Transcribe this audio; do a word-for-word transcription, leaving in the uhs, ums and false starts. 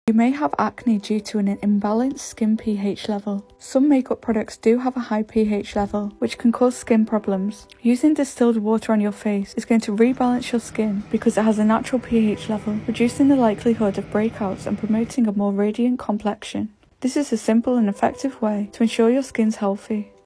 You may have acne due to an imbalanced skin pH level. Some makeup products do have a high pH level, which can cause skin problems. Using distilled water on your face is going to rebalance your skin because it has a natural pH level, reducing the likelihood of breakouts and promoting a more radiant complexion. This is a simple and effective way to ensure your skin's healthy.